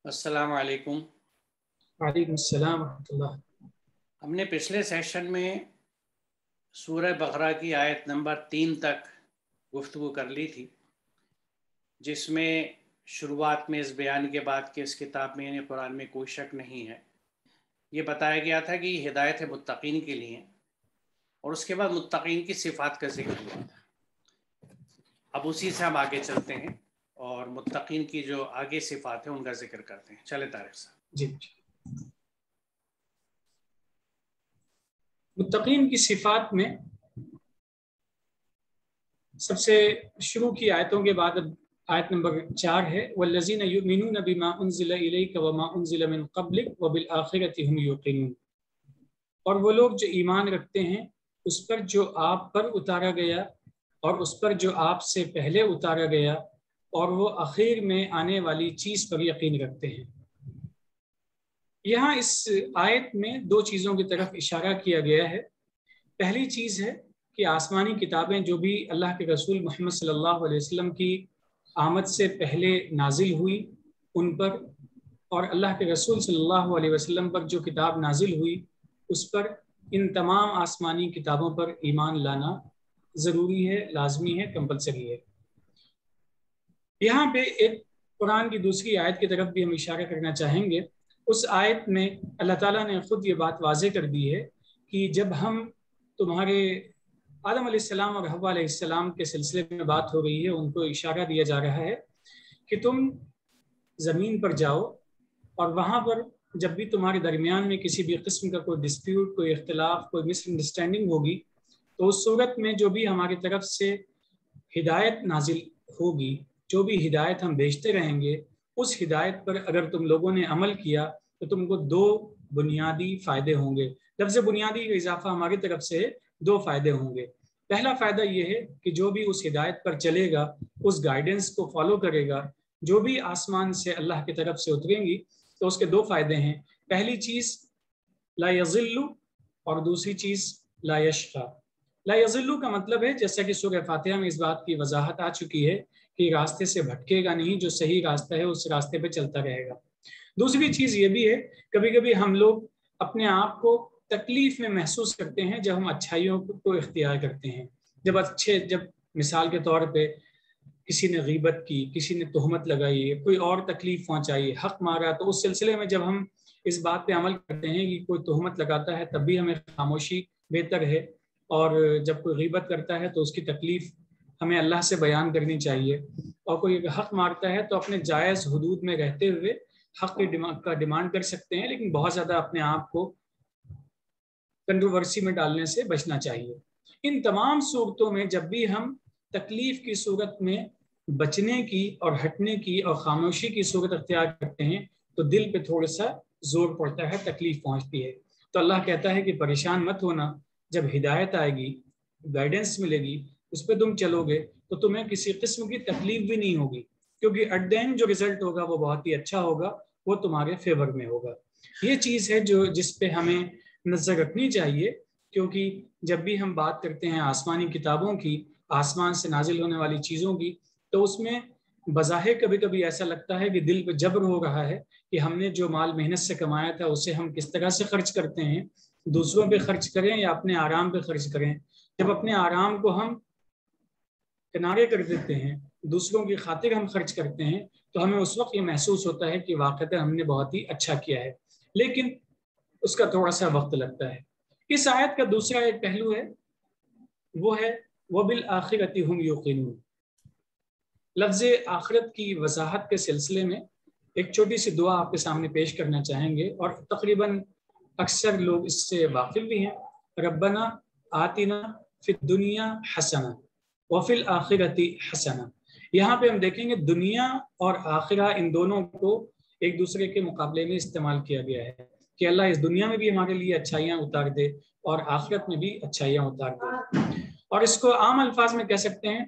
अस्सलाम वालेकुम। वालेकुम अस्सलाम रहमतुल्लाह। हमने पिछले सेशन में सूरह बकरा की आयत नंबर 3 तक गुफ्तगू कर ली थी, जिसमें शुरुआत में इस बयान के बाद कि इस किताब में यानी कुरान में कोई शक नहीं है, ये बताया गया था कि ये हिदायत है मुत्तकीन के लिए, और उसके बाद मुत्तकीन की सिफ़ात का जिक्र हुआ था। अब उसी से हम आगे चलते हैं और मुत्तकीन की जो आगे सिफ़ात है उनका जिक्र करते हैं। चले तारिक साहब। जी, मुत्तकीन की सिफात में सबसे शुरू की आयतों के बाद अब आयत नंबर 4 है, वल्लज़ीना युमिनूना बिमा उन्ज़िला इलैका वमा उन्ज़िला मिन क़ब्लिक वबिल आखिरति हुम युक़िनून। और वो लोग जो ईमान रखते हैं उस पर जो आप पर उतारा गया और उस पर जो आपसे पहले उतारा गया, और वो आखिर में आने वाली चीज़ पर यकीन रखते हैं। यहाँ इस आयत में दो चीज़ों की तरफ इशारा किया गया है। पहली चीज़ है कि आसमानी किताबें जो भी अल्लाह के रसूल मोहम्मद सल्लल्लाहु अलैहि वसल्लम की आमद से पहले नाजिल हुई उन पर, और अल्लाह के रसूल सल्लल्लाहु अलैहि वसल्लम पर जो किताब नाजिल हुई उस पर, इन तमाम आसमानी किताबों पर ईमान लाना ज़रूरी है, लाजमी है, कंपलसरी है। यहाँ पे एक कुरान की दूसरी आयत की तरफ भी हम इशारा करना चाहेंगे। उस आयत में अल्लाह ताला ने खुद ये बात वाज़े कर दी है कि जब हम तुम्हारे आदम अलैहिस्सलाम और हव्वा अलैहिस्सलाम के सिलसिले में बात हो रही है, उनको इशारा दिया जा रहा है कि तुम ज़मीन पर जाओ और वहाँ पर जब भी तुम्हारे दरमियान में किसी भी किस्म का कोई डिस्प्यूट, कोई इख्तिलाफ, कोई मिसअंडरस्टैंडिंग होगी, तो उस सूरत में जो भी हमारी तरफ से हिदायत नाजिल होगी, जो भी हिदायत हम भेजते रहेंगे, उस हिदायत पर अगर तुम लोगों ने अमल किया तो तुमको दो बुनियादी फ़ायदे होंगे। लफ्ज़ बुनियादी का इजाफा हमारी तरफ से दो फ़ायदे होंगे। पहला फ़ायदा ये है कि जो भी उस हिदायत पर चलेगा, उस गाइडेंस को फॉलो करेगा, जो भी आसमान से अल्लाह की तरफ से उतरेंगी, तो उसके दो फ़ायदे हैं। पहली चीज़ ला यज़िल्लु, और दूसरी चीज़ ला यशक़ा। ला यज़िल्लु का मतलब है, जैसा कि सूरह फातिहा में इस बात की वजाहत आ चुकी है, कि रास्ते से भटकेगा नहीं, जो सही रास्ता है उस रास्ते पे चलता रहेगा। दूसरी चीज़ ये भी है, कभी कभी हम लोग अपने आप को तकलीफ में महसूस करते हैं जब हम अच्छाइयों को इख्तियार करते हैं। जब मिसाल के तौर पे किसी ने गीबत की, किसी ने तोहमत लगाई, कोई और तकलीफ पहुंचाई, हक मारा, तो उस सिलसिले में जब हम इस बात पे अमल करते हैं कि कोई तोहमत लगाता है तब भी हमें खामोशी बेहतर है, और जब कोई गीबत करता है तो उसकी तकलीफ हमें अल्लाह से बयान करनी चाहिए, और कोई हक मारता है तो अपने जायज़ हुदूद में रहते हुए हक की डिमांड कर सकते हैं, लेकिन बहुत ज़्यादा अपने आप को कंट्रोवर्सी में डालने से बचना चाहिए। इन तमाम सूरतों में जब भी हम तकलीफ की सूरत में बचने की और हटने की और खामोशी की सूरत अख्तियार करते हैं तो दिल पे थोड़ा सा जोर पड़ता है, तकलीफ पहुंचती है। तो अल्लाह कहता है कि परेशान मत होना, जब हिदायत आएगी, गाइडेंस मिलेगी, उस पर तुम चलोगे तो तुम्हें किसी किस्म की तकलीफ भी नहीं होगी, क्योंकि एट द एंड जो रिजल्ट होगा वो बहुत ही अच्छा होगा, वो तुम्हारे फेवर में होगा। ये चीज़ है जो जिस पे हमें नजर रखनी चाहिए, क्योंकि जब भी हम बात करते हैं आसमानी किताबों की, आसमान से नाजिल होने वाली चीज़ों की, तो उसमें बज़ाहिर कभी कभी ऐसा लगता है कि दिल पे जबर हो रहा है कि हमने जो माल मेहनत से कमाया था उसे हम किस तरह से खर्च करते हैं, दूसरों पे खर्च करें या अपने आराम पे खर्च करें। जब अपने आराम को हम किनारे कर देते हैं, दूसरों की खातिर हम खर्च करते हैं, तो हमें उस वक्त ये महसूस होता है कि वाक़ई हमने बहुत ही अच्छा किया है, लेकिन उसका थोड़ा सा वक्त लगता है। इस आयत का दूसरा एक पहलू है, वो है वबिल आखिरति हुम युक़िनून। लफ्ज़ आखिरत की वजाहत के सिलसिले में एक छोटी सी दुआ आपके सामने पेश करना चाहेंगे, और तकरीबन अक्सर लोग इससे वाकिफ भी हैं। रब्बना आतिना फिद दुनिया हसना वफिल आखिरति हसना। यहाँ पे हम देखेंगे दुनिया और आखिरा, इन दोनों को एक दूसरे के मुकाबले में इस्तेमाल किया गया है कि अल्लाह इस दुनिया में भी हमारे लिए अच्छाइयाँ उतार दे और आखिरत में भी अच्छाइयाँ उतार दे। और इसको आम अल्फाज में कह सकते हैं,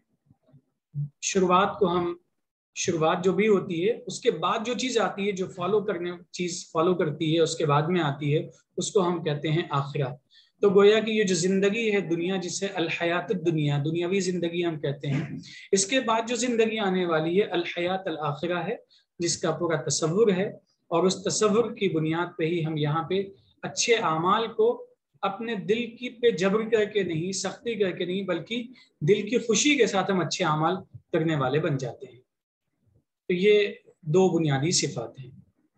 शुरुआत जो भी होती है उसके बाद जो चीज़ आती है, जो चीज़ फॉलो करती है उसके बाद में आती है, उसको हम कहते हैं आखिरा। तो गोया कि ये जो ज़िंदगी है दुनिया, जिसे अल हयात दुनिया, दुनियावी ज़िंदगी हम कहते हैं, इसके बाद जो ज़िंदगी आने वाली है अल हयात अल आखिरा है, جس کا پورا تصور ہے، اور اس تصور کی بنیاد پہ ہی ہم یہاں پہ اچھے اعمال کو اپنے دل کی پہ جبر کر کے نہیں، سختی کر کے نہیں، بلکہ دل کی خوشی کے ساتھ ہم اچھے اعمال کرنے والے بن جاتے ہیں۔ تو یہ دو بنیادی صفات ہیں۔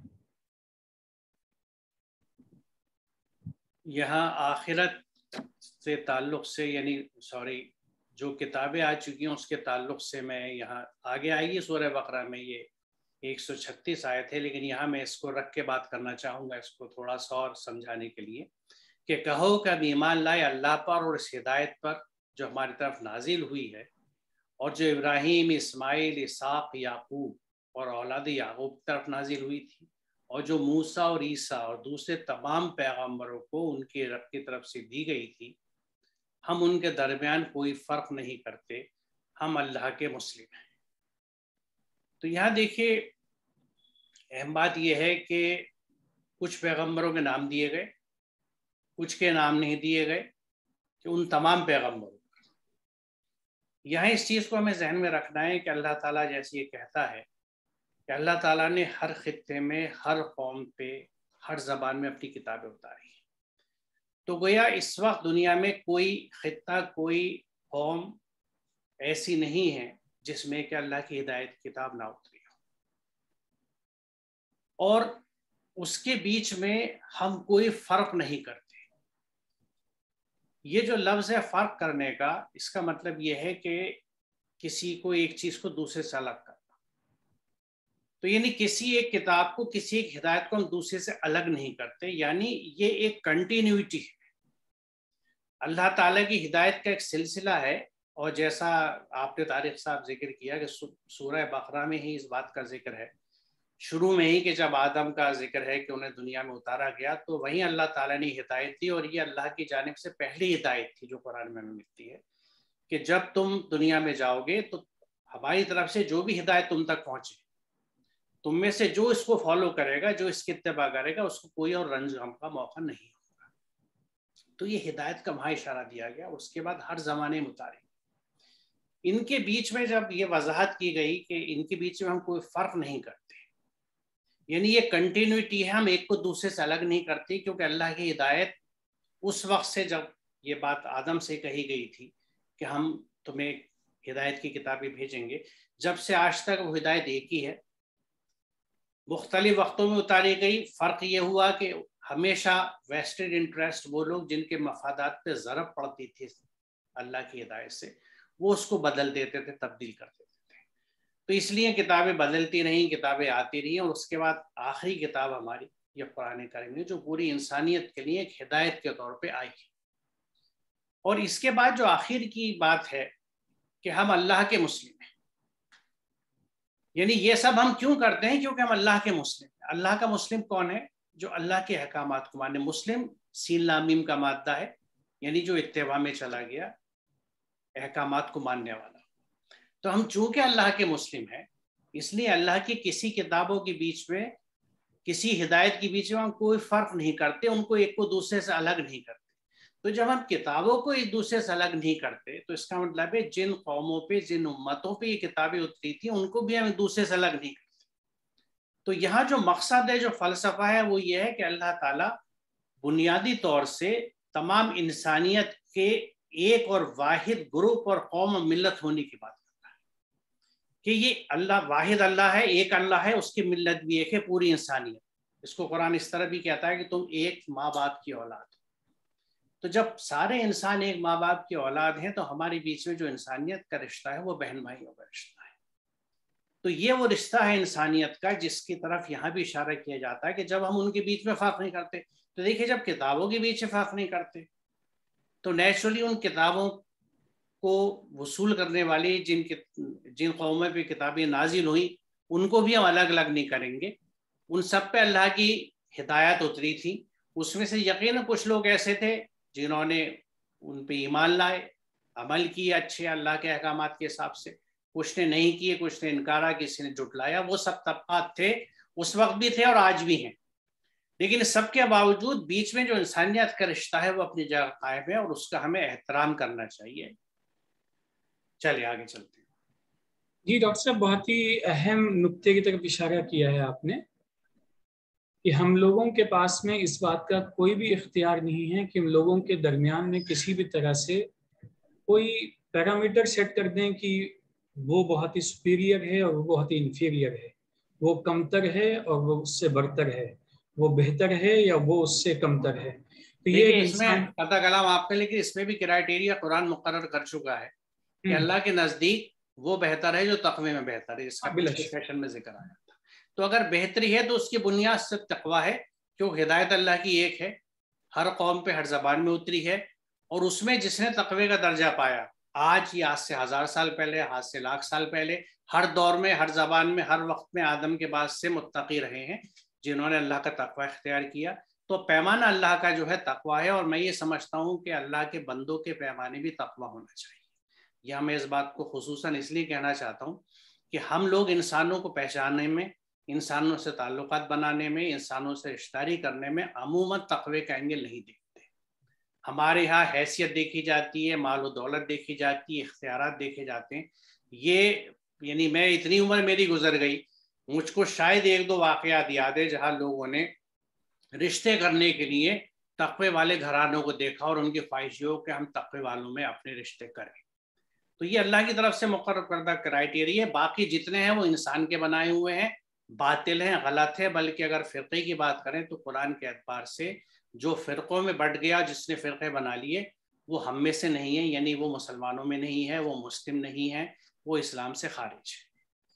یہاں آخرت سے تعلق سے، یعنی جو کتابیں آ چکی ہیں اس کے تعلق سے میں یہاں آگے آئی ہے سورہ بقرہ میں یہ 136 آیت ہے، لیکن یہاں میں اس کو رکھ کے بات کرنا چاہوں گا، اس کو تھوڑا سا اور سمجھانے کے لیے، کہ کہو کہ ایمان لائے اللہ پر اور اس ہدایت پر جو ہماری طرف نازل ہوئی ہے، اور جو ابراہیم، اسماعیل، اسحاق، یعقوب اور اولاد یعقوب کی طرف نازل ہوئی تھی، اور جو موسیٰ اور عیسیٰ اور دوسرے تمام پیغمبروں کو ان کے رب کی طرف سے دی گئی تھی، ہم ان کے درمیان کوئی فرق نہیں کرتے، ہم اللہ کے مسلم ہیں۔ تو یہاں دیکھیے اہم بات یہ ہے کہ کچھ پیغمبروں کے نام دیے گئے، کچھ کے نام نہیں دیے گئے، کہ ان تمام پیغمبروں۔ یہاں اس چیز کو ہمیں ذہن میں رکھنا ہے کہ اللہ تعالیٰ جیسے یہ کہتا ہے کہ اللہ تعالیٰ نے ہر خطے میں، ہر قوم پہ، ہر زبان میں اپنی کتابیں اتاری ہیں، تو گویا اس وقت دنیا میں کوئی خطہ، کوئی قوم ایسی نہیں ہے جس میں کہ اللہ کی ہدایت کتاب نہ اتری ہو، اور اس کے بیچ میں ہم کوئی فرق نہیں کرتے۔ یہ جو لفظ ہے فرق کرنے کا، اس کا مطلب یہ ہے کہ کسی کو ایک چیز کو دوسرے سے الگ کرنا، تو یعنی کسی ایک کتاب کو، کسی ایک ہدایت کو ہم دوسرے سے الگ نہیں کرتے، یعنی یہ ایک کنٹینیوٹی ہے۔ اللہ تعالیٰ کی ہدایت کا ایک سلسلہ ہے، اور جیسا آپ نے طارق صاحب ذکر کیا کہ سورہ بقرہ میں ہی اس بات کا ذکر ہے، شروع میں ہی، کہ جب آدم کا ذکر ہے کہ انہیں دنیا میں اتارا گیا، تو وہیں اللہ تعالیٰ نے ہدایت دی، اور یہ اللہ کی جانب سے پہلی ہدایت تھی جو قرآن میں ہمیں ملتی ہے، کہ جب تم دنیا میں جاؤ گے تو ہماری طرف سے جو بھی ہدایت تم تک پہنچے، تم میں سے جو اس کو فالو کرے گا، جو اس کی اتباع کرے گا، اس کو کوئی اور رنج غم کا موقع نہیں ہوگا۔ تو یہ ہدایت کا وہاں اشارہ دیا گیا، اور اس کے بعد ہر زمانے میں اتاری۔ ان کے بیچ میں جب یہ وضاحت کی گئی کہ ان کے بیچ میں ہم کوئی فرق نہیں کرتے، یعنی یہ کنٹینیوٹی ہے، ہم ایک کو دوسرے سے الگ نہیں کرتے، کیونکہ اللہ کی ہدایت اس وقت سے، جب یہ بات آدم سے کہی گئی تھی کہ ہم تمہیں ہدایت کی کتابیں بھیجیں گے، جب سے آج تک وہ ہدایت ایک ہی ہے، مختلف وقتوں میں اتاری گئی۔ فرق یہ ہوا کہ ہمیشہ ویسٹڈ انٹرسٹ، وہ لوگ جن کے مفادات پہ ضرب پڑتی تھی اللہ کی ہدایت سے، وہ اس کو بدل دیتے تھے، تبدیل کر دیتے تھے، تو اس لیے کتابیں بدلتی رہیں، کتابیں آتی رہیں، اور اس کے بعد آخری کتاب ہماری یہ قرآن کریم ہے، جو پوری انسانیت کے لیے ایک ہدایت کے طور پہ آئی ہے۔ اور اس کے بعد جو آخر کی بات ہے کہ ہم اللہ کے مسلم ہیں، یعنی یہ سب ہم کیوں کرتے ہیں؟ کیونکہ ہم اللہ کے مسلم ہیں۔ اللہ کا مسلم کون ہے؟ جو اللہ کے احکامات کو مانے۔ مسلم سین لام میم کا مادہ ہے، یعنی جو اتباع میں چلا گیا، احکامات کو ماننے والا۔ تو ہم چونکہ اللہ کے مسلم ہیں، اس لیے اللہ کی کسی کتابوں کے بیچ میں، کسی ہدایت کے بیچ میں ہم کوئی فرق نہیں کرتے، ان کو ایک کو دوسرے سے الگ نہیں کرتے۔ تو جب ہم کتابوں کو ایک دوسرے سے الگ نہیں کرتے، تو اس کا مطلب ہے جن قوموں پہ، جن امتوں پہ یہ کتابیں اتری تھیں، ان کو بھی ہم ایک دوسرے سے الگ نہیں کرتے۔ تو یہاں جو مقصد ہے، جو فلسفہ ہے، وہ یہ ہے کہ اللہ تعالیٰ بنیادی طور سے تمام انسانیت کے ایک اور واحد گروپ اور قوم و ملت ہونے کی بات کرتا ہے، کہ یہ اللہ واحد اللہ ہے، ایک اللہ ہے، اس کی ملت بھی ایک ہے، پوری انسانیت۔ اس کو قرآن اس طرح بھی کہتا ہے کہ تم ایک ماں باپ کی اولاد ہو۔ تو جب سارے انسان ایک ماں باپ کی اولاد ہیں، تو ہمارے بیچ میں جو انسانیت کا رشتہ ہے، وہ بہن بھائیوں کا رشتہ ہے۔ تو یہ وہ رشتہ ہے انسانیت کا، جس کی طرف یہاں بھی اشارہ کیا جاتا ہے کہ جب ہم ان کے بیچ میں فرق نہیں کرتے، تو دیکھیے جب کتابوں کے بیچ میں فرق نہیں کرتے، تو نیچرلی ان کتابوں کو وصول کرنے والی جن قوموں پہ کتابیں نازل ہوئیں، ان کو بھی ہم الگ الگ نہیں کریں گے۔ ان سب پہ اللہ کی ہدایت اتری تھی، اس میں سے یقیناً کچھ لوگ ایسے تھے جنہوں نے ان پہ ایمان لائے، عمل کیے اچھے اللہ کے احکامات کے حساب سے، کچھ نے نہیں کیے، کچھ نے انکارا، کسی نے جھٹلایا۔ وہ سب طبقات تھے، اس وقت بھی تھے اور آج بھی ہیں، لیکن سب کے باوجود بیچ میں جو انسانیت کا رشتہ ہے وہ اپنی جگہ قائم ہے، اور اس کا ہمیں احترام کرنا چاہیے۔ چلیے آگے چلتے ہیں۔ جی ڈاکٹر صاحب، بہت ہی اہم نقطے کی طرف اشارہ کیا ہے آپ نے کہ ہم لوگوں کے پاس میں اس بات کا کوئی بھی اختیار نہیں ہے کہ ہم لوگوں کے درمیان میں کسی بھی طرح سے کوئی پیرامیٹر سیٹ کر دیں کہ وہ بہت ہی سپیریئر ہے اور وہ بہت ہی انفیریئر ہے، وہ کمتر ہے اور وہ اس سے برتر ہے، وہ بہتر ہے یا وہ اس سے کمتر ہے۔ تو یہ ایک دیکھیے، اس میں انسان پتہ کلام آپ نے، لیکن اس میں بھی کرائٹیریا قرآن مقرر کر چکا ہے کہ اللہ کے نزدیک وہ بہتر ہے جو تقوی میں بہتر ہے، جس کا پچھلے سیشن میں ذکر آیا تھا۔ تو اگر بہتری ہے تو اس کی بنیاد صرف تقوی ہے، کیونکہ ہدایت اللہ کی ایک ہے، ہر قوم پہ ہر زبان میں اتری ہے، اور اس میں جس نے تقوی کا درجہ پایا، آج یا آج سے 1000 سال پہلے، آج سے لاکھ سال پہلے، ہر دور میں، ہر زبان میں، ہر وقت میں آدم کے بعد سے متقی رہے ہیں جنہوں نے اللہ کا تقوی اختیار کیا۔ تو پیمانہ اللہ کا جو ہے تقوی ہے، اور میں یہ سمجھتا ہوں کہ اللہ کے بندوں کے پیمانے بھی تقوی ہونا چاہیے۔ یہ میں اس بات کو خصوصاً اس لیے کہنا چاہتا ہوں کہ ہم لوگ انسانوں کو پہچاننے میں، انسانوں سے تعلقات بنانے میں، انسانوں سے رشتہ کرنے میں عموماً تقوی کا اینگل نہیں دیکھتے۔ ہمارے ہاں حیثیت دیکھی جاتی ہے، مال و دولت دیکھی جاتی ہے، اختیارات دیکھے جاتے ہیں۔ یہ یعنی میں اتنی عمر میری گزر گئی، مجھ کو شاید 1-2 واقعات یاد ہے جہاں لوگوں نے رشتے کرنے کے لیے تقوی والے گھرانوں کو دیکھا اور ان کی خواہش ہو کہ ہم تقوی والوں میں اپنے رشتے کریں۔ تو یہ اللہ کی طرف سے مقرر کردہ کرائیٹیریا ہے، باقی جتنے ہیں وہ انسان کے بنائے ہوئے ہیں، باطل ہیں، غلط ہے۔ بلکہ اگر فرقے کی بات کریں تو قرآن کے اعتبار سے جو فرقوں میں بٹ گیا، جس نے فرقے بنا لیے، وہ ہم میں سے نہیں ہے، یعنی وہ مسلمانوں میں نہیں ہے، وہ مسلم نہیں ہے، وہ اسلام سے خارج ہے۔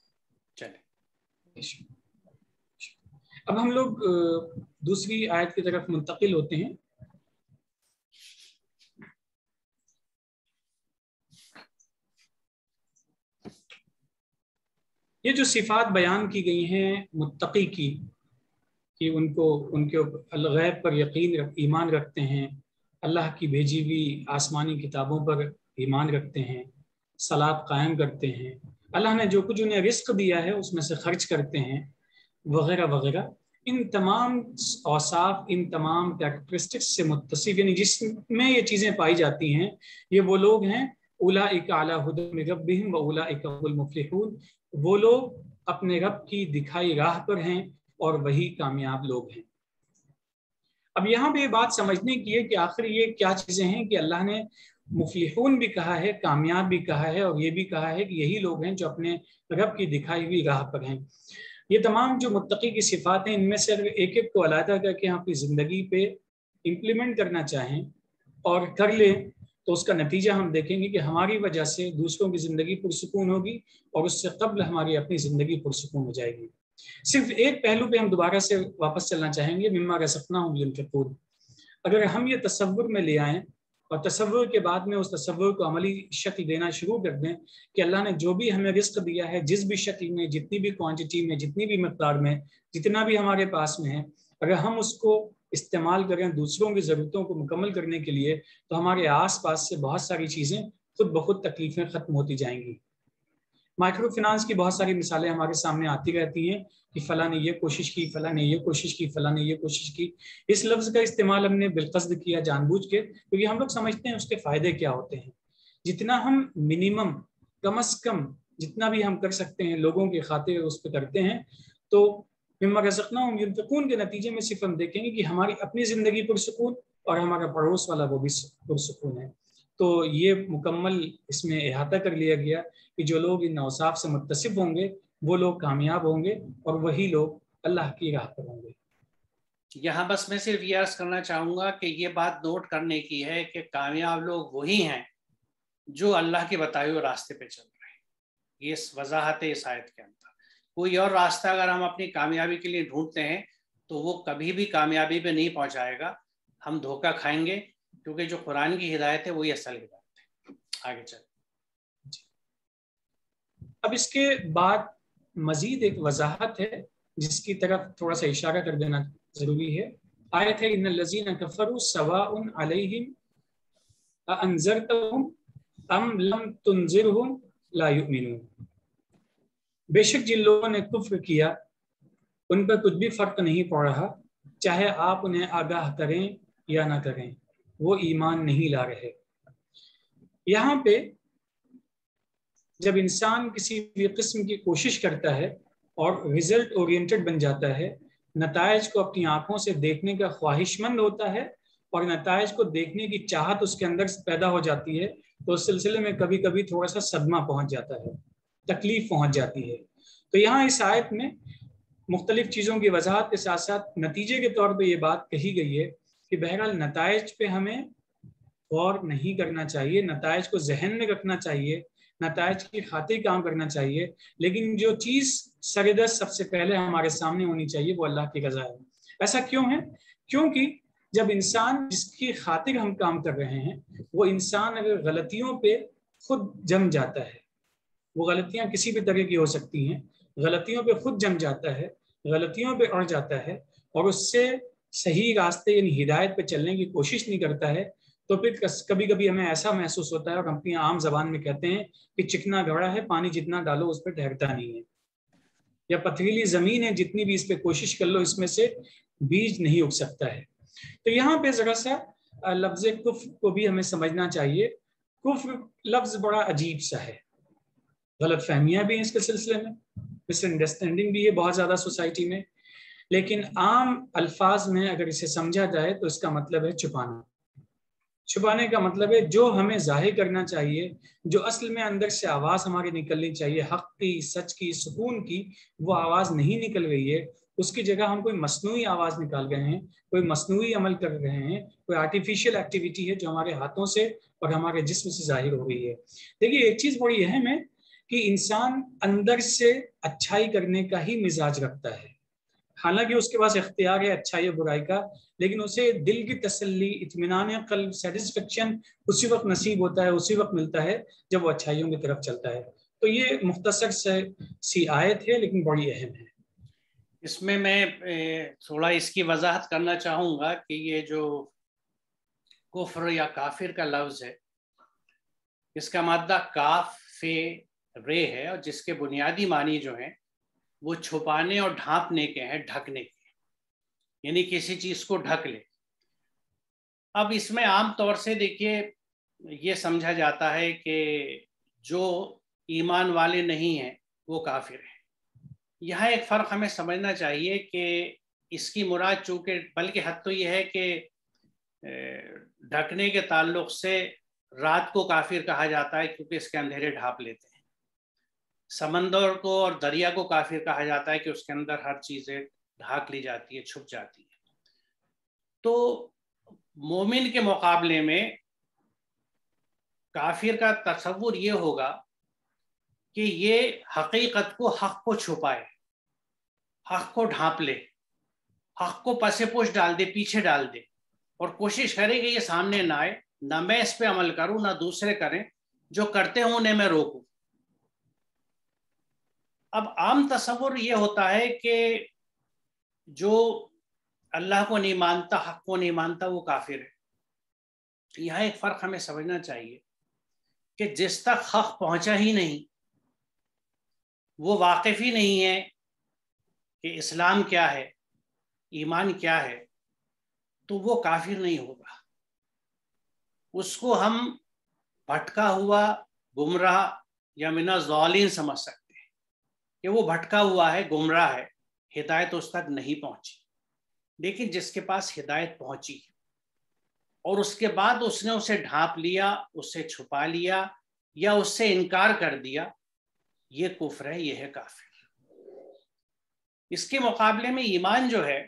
چلیں اب ہم لوگ دوسری آیت کی طرف منتقل ہوتے ہیں۔ یہ جو صفات بیان کی گئی ہیں متقی کی، کہ ان کے الغیب پر یقین ایمان رکھتے ہیں، اللہ کی بھیجی ہوئی آسمانی کتابوں پر ایمان رکھتے ہیں، صلاۃ قائم کرتے ہیں، اللہ نے جو کچھ انہیں رزق دیا ہے اس میں سے خرچ کرتے ہیں، وغیرہ وغیرہ۔ ان تمام اوصاف، ان تمام کیریکٹرسٹکس سے متصف، یعنی جس میں یہ چیزیں پائی جاتی ہیں، یہ وہ لوگ ہیں اولئک علی ھدی من ربہم واولئک هم المفلحون، وہ لوگ اپنے رب کی دکھائی راہ پر ہیں اور وہی کامیاب لوگ ہیں۔ اب یہاں پہ یہ بات سمجھنے کی ہے کہ آخر یہ کیا چیزیں ہیں کہ اللہ نے مفلحون بھی کہا ہے، کامیاب بھی کہا ہے، اور یہ بھی کہا ہے کہ یہی لوگ ہیں جو اپنے رب کی دکھائی ہوئی راہ پر ہیں۔ یہ تمام جو متقی کی صفات ہیں، ان میں سے اگر ایک ایک کو علیحدہ کر کے اپنی زندگی پہ امپلیمنٹ کرنا چاہیں اور کر لیں تو اس کا نتیجہ ہم دیکھیں گے کہ ہماری وجہ سے دوسروں کی زندگی پرسکون ہوگی، اور اس سے قبل ہماری اپنی زندگی پرسکون ہو جائے گی۔ صرف ایک پہلو پہ ہم دوبارہ سے واپس چلنا چاہیں گے، مما رزقناہم ينفقون۔ اگر ہم یہ تصور میں لے آئیں اور تصور کے بعد میں اس تصور کو عملی شکل دینا شروع کر دیں کہ اللہ نے جو بھی ہمیں رزق دیا ہے، جس بھی شکل میں، جتنی بھی کوانٹٹی میں، جتنی بھی مقدار میں، جتنا بھی ہمارے پاس میں ہے، اگر ہم اس کو استعمال کریں دوسروں کی ضرورتوں کو مکمل کرنے کے لیے، تو ہمارے آس پاس سے بہت ساری چیزیں خود بخود تکلیفیں ختم ہوتی جائیں گی۔ مائکرو فنانس کی بہت ساری مثالیں ہمارے سامنے آتی رہتی ہیں کہ فلاں نے یہ کوشش کی، فلاں نے یہ کوشش کی، فلاں نے یہ کوشش کی۔ اس لفظ کا استعمال ہم نے بالقصد کیا جان بوجھ کے، کیونکہ ہم لوگ سمجھتے ہیں اس کے فائدے کیا ہوتے ہیں۔ جتنا ہم منیمم، کم از کم جتنا بھی ہم کر سکتے ہیں لوگوں کی خاطر اس پہ کرتے ہیں، تو مما رزقناہم ينفقون کے نتیجے میں صرف ہم دیکھیں گے کہ ہماری اپنی زندگی پرسکون اور ہمارا پڑوس والا وہ بھی پرسکون ہے۔ تو یہ مکمل اس میں احاطہ کر لیا گیا کہ جو لوگ ان اوصاف سے متصف ہوں گے وہ لوگ کامیاب ہوں گے، اور وہی لوگ اللہ کی راہ پر ہوں گے۔ یہاں بس میں صرف یہ عرض کرنا چاہوں گا کہ یہ بات نوٹ کرنے کی ہے کہ کامیاب لوگ وہی ہیں جو اللہ کے بتائے ہوئے راستے پہ چل رہے ہیں۔ یہ وضاحت ہے اس آیت کے اندر۔ کوئی اور راستہ اگر ہم اپنی کامیابی کے لیے ڈھونڈتے ہیں تو وہ کبھی بھی کامیابی پہ نہیں پہنچائے گا، ہم دھوکہ کھائیں گے، کیونکہ جو قرآن کی ہدایت ہے وہی اصل ہدایت ہے۔ آگے چلیں۔ اب اس کے بعد مزید ایک وضاحت ہے جس کی طرف تھوڑا سا اشارہ کر دینا ضروری ہے۔ آیت ہے ان الذین کفروا سواء علیہم اانذرتہم ام لم تنذرہم لا یؤمنون۔ بے شک جن لوگوں نے کفر کیا ان پر کچھ بھی فرق نہیں پڑ رہا، چاہے آپ انہیں آگاہ کریں یا نہ کریں، وہ ایمان نہیں لا رہے۔ یہاں پہ جب انسان کسی بھی قسم کی کوشش کرتا ہے اور رزلٹ اورینٹڈ بن جاتا ہے، نتائج کو اپنی آنکھوں سے دیکھنے کا خواہش مند ہوتا ہے اور نتائج کو دیکھنے کی چاہت اس کے اندر پیدا ہو جاتی ہے، تو اس سلسلے میں کبھی کبھی تھوڑا سا صدمہ پہنچ جاتا ہے، تکلیف پہنچ جاتی ہے۔ تو یہاں اس آیت میں مختلف چیزوں کی وضاحت کے ساتھ ساتھ نتیجے کے طور پہ یہ بات کہی گئی ہے کہ بہرحال نتائج پہ ہمیں غور نہیں کرنا چاہیے، نتائج کو ذہن میں رکھنا چاہیے، نتائج کی خاطر کام کرنا چاہیے، لیکن جو چیز سردست سب سے پہلے ہمارے سامنے ہونی چاہیے وہ اللہ کی رضا ہے۔ ایسا کیوں ہے؟ کیونکہ جب انسان جس کی خاطر ہم کام کر رہے ہیں وہ انسان اگر غلطیوں پہ خود جم جاتا ہے، وہ غلطیاں کسی بھی طرح کی ہو سکتی ہیں، غلطیوں پہ خود جم جاتا ہے، غلطیوں پہ اڑ جاتا ہے اور اس سے صحیح راستے یعنی ہدایت پہ چلنے کی کوشش نہیں کرتا ہے، تو پھر کبھی کبھی ہمیں ایسا محسوس ہوتا ہے اور ہم اپنی عام زبان میں کہتے ہیں کہ چکنا گھڑا ہے، پانی جتنا ڈالو اس پہ ٹھہرتا نہیں ہے، یا پتھریلی زمین ہے جتنی بھی اس پہ کوشش کر لو اس میں سے بیج نہیں اگ سکتا ہے۔ تو یہاں پہ ذرا سا لفظ کفر کو بھی ہمیں سمجھنا چاہیے۔ کفر لفظ بڑا عجیب سا ہے، غلط فہمیاں بھی ہیں اس کے سلسلے میں، مس انڈرسٹینڈنگ بھی ہے بہت زیادہ سوسائٹی میں، لیکن عام الفاظ میں اگر اسے سمجھا جائے تو اس کا مطلب ہے چھپانا۔ چھپانے کا مطلب ہے جو ہمیں ظاہر کرنا چاہیے، جو اصل میں اندر سے آواز ہماری نکلنی چاہیے، حق کی، سچ کی، سکون کی، وہ آواز نہیں نکل رہی ہے، اس کی جگہ ہم کوئی مصنوعی آواز نکال رہے ہیں، کوئی مصنوعی عمل کر رہے ہیں، کوئی آرٹیفیشیل ایکٹیویٹی ہے جو ہمارے ہاتھوں سے اور ہمارے جسم سے ظاہر ہو رہی ہے۔ دیکھیے ایک چیز بڑی اہم ہے کہ انسان اندر سے اچھائی کرنے کا ہی مزاج رکھتا ہے، حالانکہ اس کے پاس اختیار ہے اچھائی اور برائی کا، لیکن اسے دل کی تسلی، اطمینان قلب، سیٹسفیکشن اسی وقت نصیب ہوتا ہے، اسی وقت ملتا ہے جب وہ اچھائیوں کی طرف چلتا ہے۔ تو یہ مختصر سی آیت ہے لیکن بڑی اہم ہے۔ اس میں تھوڑا اس کی وضاحت کرنا چاہوں گا کہ یہ جو کفر یا کافر کا لفظ ہے، اس کا مادہ کاف فے رے ہے، اور جس کے بنیادی معنی جو ہیں وہ چھپانے اور ڈھانپنے کے ہیں، ڈھکنے کے، یعنی کسی چیز کو ڈھک لے۔ اب اس میں عام طور سے دیکھیے یہ سمجھا جاتا ہے کہ جو ایمان والے نہیں ہیں وہ کافر ہیں۔ یہاں ایک فرق ہمیں سمجھنا چاہیے کہ اس کی مراد چونکہ بلکہ حد تو یہ ہے کہ ڈھکنے کے تعلق سے رات کو کافر کہا جاتا ہے کیونکہ اس کے اندھیرے ڈھانپ لیتے ہیں، سمندر کو اور دریا کو کافر کہا جاتا ہے کہ اس کے اندر ہر چیزیں ڈھانک لی جاتی ہے، چھپ جاتی ہے۔ تو مومن کے مقابلے میں کافر کا تصور یہ ہوگا کہ یہ حقیقت کو، حق کو چھپائے، حق کو ڈھانپ لے، حق کو پس پوش ڈال دے، پیچھے ڈال دے، اور کوشش کرے کہ یہ سامنے نہ آئے، نہ میں اس پہ عمل کروں نہ دوسرے کریں، جو کرتے ہوں انہیں میں روکوں۔ اب عام تصور یہ ہوتا ہے کہ جو اللہ کو نہیں مانتا، حق کو نہیں مانتا، وہ کافر ہے۔ یہاں ایک فرق ہمیں سمجھنا چاہیے کہ جس تک حق پہنچا ہی نہیں، وہ واقف ہی نہیں ہے کہ اسلام کیا ہے، ایمان کیا ہے، تو وہ کافر نہیں ہوگا۔ اس کو ہم بھٹکا ہوا، گمراہ یا من الضالین سمجھ سکتے ہیں کہ وہ بھٹکا ہوا ہے، گمراہ ہے، ہدایت اس تک نہیں پہنچی۔ لیکن جس کے پاس ہدایت پہنچی اور اس کے بعد اس نے اسے ڈھانپ لیا، اسے چھپا لیا یا اس سے انکار کر دیا، یہ کفر ہے، یہ ہے کافر۔ اس کے مقابلے میں ایمان جو ہے،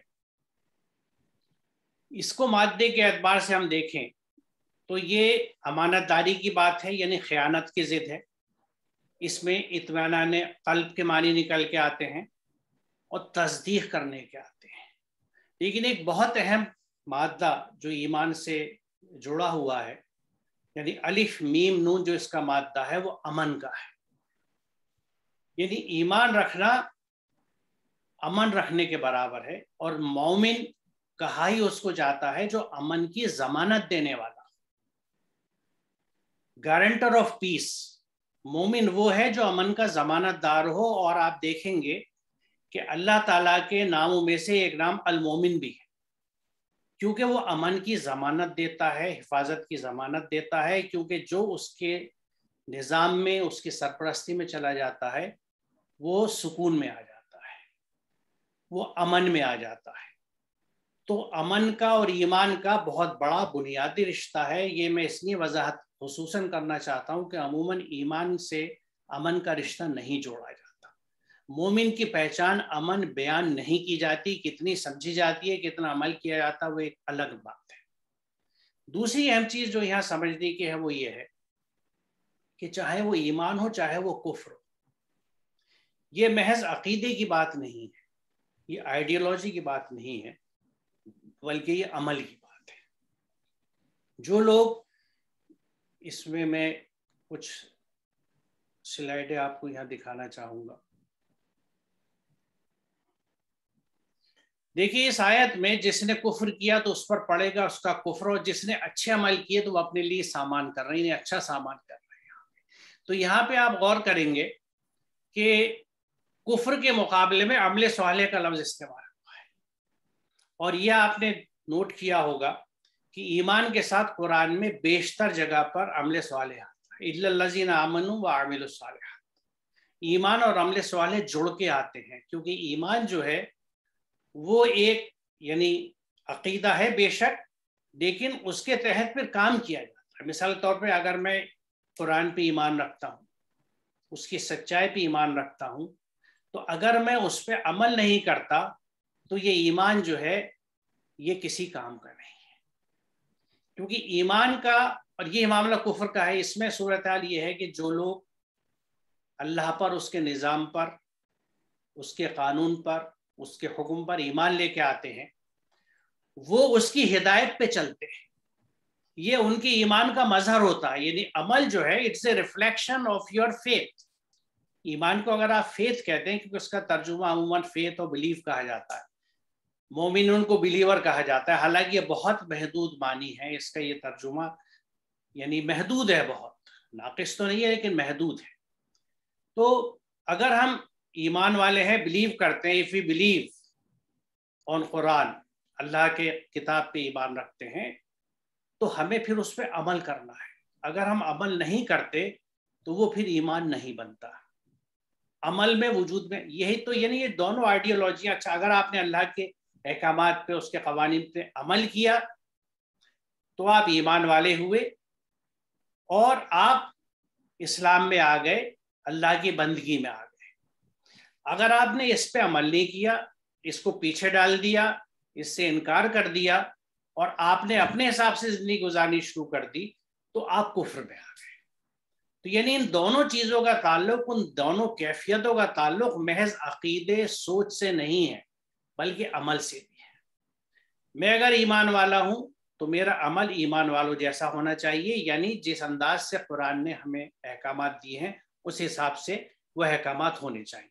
اس کو مادے کے اعتبار سے ہم دیکھیں تو یہ امانت داری کی بات ہے، یعنی خیانت کی ضد ہے۔ اس میں اطمینان قلب کے معنی نکل کے آتے ہیں اور تصدیق کرنے کے آتے ہیں۔ لیکن ایک بہت اہم مادہ جو ایمان سے جڑا ہوا ہے، یعنی الف میم نون جو اس کا مادہ ہے، وہ امن کا ہے۔ یعنی ایمان رکھنا امن رکھنے کے برابر ہے، اور مومن کہا ہی اس کو جاتا ہے جو امن کی ضمانت دینے والا، گارنٹر آف پیس۔ مومن وہ ہے جو امن کا ضمانت دار ہو، اور آپ دیکھیں گے کہ اللہ تعالیٰ کے ناموں میں سے ایک نام المومن بھی ہے، کیونکہ وہ امن کی ضمانت دیتا ہے، حفاظت کی ضمانت دیتا ہے، کیونکہ جو اس کے نظام میں، اس کی سرپرستی میں چلا جاتا ہے، وہ سکون میں آ جاتا ہے، وہ امن میں آ جاتا ہے۔ تو امن کا اور ایمان کا بہت بڑا بنیادی رشتہ ہے۔ یہ میں اس لیے وضاحت خصوصاً کرنا چاہتا ہوں کہ عموماً ایمان سے امن کا رشتہ نہیں جوڑا جاتا۔ مومن کی پہچان امن بیان نہیں کی جاتی، کتنی سمجھی جاتی ہے، کتنا عمل کیا جاتا ہے، وہ ایک الگ بات ہے۔ دوسری اہم چیز جو یہاں سمجھنے کی ہے وہ یہ ہے کہ چاہے وہ ایمان ہو چاہے وہ کفر ہو، یہ محض عقیدے کی بات نہیں ہے، یہ آئیڈیالوجی کی بات نہیں ہے، بلکہ یہ عمل کی بات ہے۔ جو لوگ اس میں کچھ سلائیڈیں آپ کو یہاں دکھانا چاہوں گا۔ دیکھیے اس آیت میں جس نے کفر کیا تو اس پر پڑے گا اس کا کفر، اور جس نے اچھے عمل کیے تو وہ اپنے لیے سامان کر رہے ہیں، اچھا سامان کر رہے ہیں۔ تو یہاں پہ آپ غور کریں گے کہ کفر کے مقابلے میں عمل صالح کا لفظ استعمال ہوا ہے، اور یہ آپ نے نوٹ کیا ہوگا کہ ایمان کے ساتھ قرآن میں بیشتر جگہ پر عمل صالح آتا ہے، الا الذین آمنوا وعملوا الصالحات۔ ایمان اور عمل صالح جڑ کے آتے ہیں، کیونکہ ایمان جو ہے وہ ایک یعنی عقیدہ ہے بے شک، لیکن اس کے تحت پھر کام کیا جاتا ہے۔ مثال طور پہ اگر میں قرآن پہ ایمان رکھتا ہوں، اس کی سچائی پہ ایمان رکھتا ہوں، تو اگر میں اس پہ عمل نہیں کرتا تو یہ ایمان جو ہے یہ کسی کام کا نہیں ہے، کیونکہ ایمان کا اور یہ معاملہ کفر کا ہے۔ اس میں صورتحال یہ ہے کہ جو لوگ اللہ پر، اس کے نظام پر، اس کے قانون پر، اس کے حکم پر ایمان لے کے آتے ہیں، وہ اس کی ہدایت پہ چلتے ہیں، یہ ان کی ایمان کا مظہر ہوتا ہے۔ یعنی عمل جو ہے it's a reflection of your faith. ایمان کو اگر آپ فیتھ کہتے ہیں، کیونکہ اس کا ترجمہ عموماً فیتھ اور بلیف کہا جاتا ہے، مومنون کو بلیور کہا جاتا ہے، حالانکہ یہ بہت محدود معنی ہے اس کا، یہ ترجمہ یعنی محدود ہے، بہت ناقص تو نہیں ہے لیکن محدود ہے۔ تو اگر ہم ایمان والے ہیں، بلیو کرتے ہیں، if we believe on قرآن، اللہ کے کتاب پہ ایمان رکھتے ہیں، تو ہمیں پھر اس پہ عمل کرنا ہے۔ اگر ہم عمل نہیں کرتے تو وہ پھر ایمان نہیں بنتا۔ عمل میں وجود میں یہی تو یعنی یہ دونوں آئیڈیالوجیاں، اچھا اگر آپ نے اللہ کے احکامات پہ، اس کے قوانین پہ عمل کیا تو آپ ایمان والے ہوئے اور آپ اسلام میں آ گئے، اللہ کی بندگی میں آ گئے۔ اگر آپ نے اس پہ عمل نہیں کیا، اس کو پیچھے ڈال دیا، اس سے انکار کر دیا اور آپ نے اپنے حساب سے زندگی گزارنی شروع کر دی تو آپ کفر میں آ گئے۔ تو یعنی ان دونوں چیزوں کا تعلق، ان دونوں کیفیتوں کا تعلق محض عقیدے سوچ سے نہیں ہے بلکہ عمل سے بھی ہے۔ میں اگر ایمان والا ہوں تو میرا عمل ایمان والوں جیسا ہونا چاہیے، یعنی جس انداز سے قرآن نے ہمیں احکامات دیے ہیں اس حساب سے وہ احکامات ہونے چاہیے۔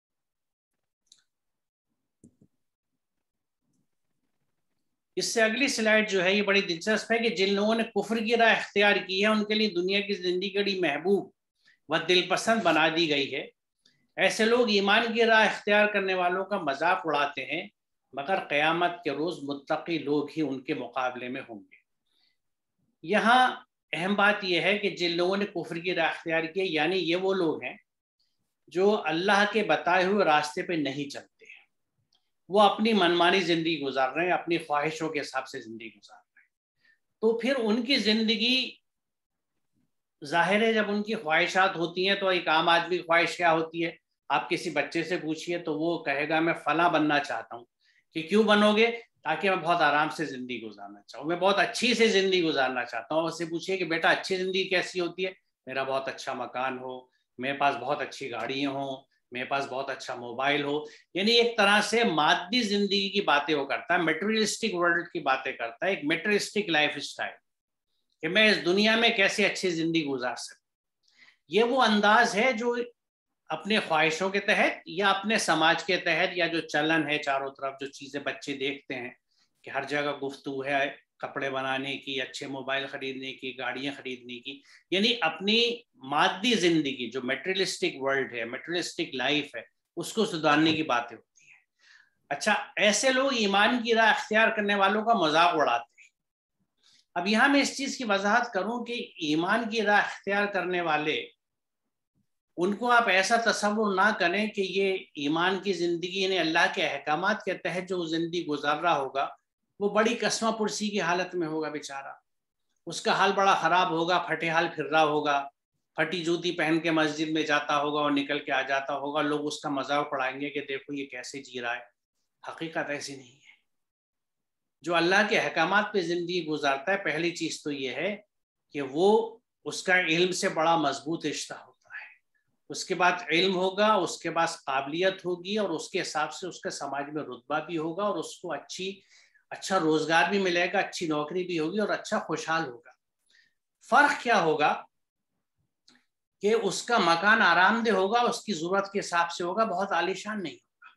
اس سے اگلی سلائیڈ جو ہے یہ بڑی دلچسپ ہے کہ جن لوگوں نے کفر کی راہ اختیار کی ہے ان کے لیے دنیا کی زندگی بڑی محبوب و دل پسند بنا دی گئی ہے۔ ایسے لوگ ایمان کی راہ اختیار کرنے والوں کا مذاق اڑاتے ہیں، مگر قیامت کے روز متقی لوگ ہی ان کے مقابلے میں ہوں گے۔ یہاں اہم بات یہ ہے کہ جن لوگوں نے کفر کی راہ اختیار کی، یعنی یہ وہ لوگ ہیں جو اللہ کے بتائے ہوئے راستے پہ نہیں چلتے، وہ اپنی منمانی زندگی گزار رہے ہیں، اپنی خواہشوں کے حساب سے زندگی گزار رہے ہیں۔ تو پھر ان کی زندگی ظاہر ہے جب ان کی خواہشات ہوتی ہیں تو ایک عام آدمی کی خواہش کیا ہوتی ہے؟ آپ کسی بچے سے پوچھئے تو وہ کہے گا میں فلاں بننا چاہتا ہوں۔ کہ کیوں بنو گے؟ تاکہ میں بہت آرام سے زندگی گزارنا چاہوں، میں بہت اچھی سے زندگی گزارنا چاہتا ہوں۔ اس سے پوچھئے کہ بیٹا اچھی زندگی کیسی ہوتی ہے؟ میرا بہت اچھا مکان ہو، میرے پاس بہت اچھی گاڑیاں ہوں، میرے پاس بہت اچھا موبائل ہو۔ یعنی ایک طرح سے مادی زندگی کی باتیں وہ کرتا ہے، میٹریلسٹک ورلڈ کی باتیں کرتا ہے، ایک میٹریلسٹک لائف اسٹائل کہ میں اس دنیا میں کیسے اچھی زندگی گزار سکوں۔ یہ وہ انداز ہے جو اپنے خواہشوں کے تحت یا اپنے سماج کے تحت، یا جو چلن ہے چاروں طرف، جو چیزیں بچے دیکھتے ہیں کہ ہر جگہ گفتگو ہے کپڑے بنانے کی، اچھے موبائل خریدنے کی، گاڑیاں خریدنے کی، یعنی اپنی مادی زندگی جو میٹریلسٹک ورلڈ ہے، میٹریلسٹک لائف ہے، اس کو سدھارنے کی باتیں ہوتی ہیں۔ اچھا ایسے لوگ ایمان کی راہ اختیار کرنے والوں کا مذاق اڑاتے ہیں۔ اب یہاں میں اس چیز کی وضاحت کروں کہ ایمان کی راہ اختیار کرنے والے، ان کو آپ ایسا تصور نہ کریں کہ یہ ایمان کی زندگی یعنی اللہ کے احکامات کے تحت جو زندگی گزار رہا ہوگا وہ بڑی کسمہ پرسی کی حالت میں ہوگا بیچارہ، اس کا حال بڑا خراب ہوگا، پھٹے حال پھر رہا ہوگا، پھٹی جوتی پہن کے مسجد میں جاتا ہوگا اور نکل کے آ جاتا ہوگا، لوگ اس کا مذاق اڑائیں گے کہ دیکھو یہ کیسے جی رہا ہے۔ حقیقت ایسی نہیں ہے۔ جو اللہ کے احکامات پہ زندگی گزارتا ہے، پہلی چیز تو یہ ہے کہ وہ اس کا علم سے بڑا مضبوط رشتہ ہوتا ہے، اس کے بعد علم ہوگا، اس کے بعد قابلیت ہوگی، اور اس کے حساب سے اس کا سماج میں رتبہ بھی ہوگا، اور اس کو اچھا روزگار بھی ملے گا، اچھی نوکری بھی ہوگی، اور اچھا خوشحال ہوگا۔ فرق کیا ہوگا کہ اس کا مکان آرام دہ ہوگا، اس کی ضرورت کے حساب سے ہوگا، بہت عالیشان نہیں ہوگا۔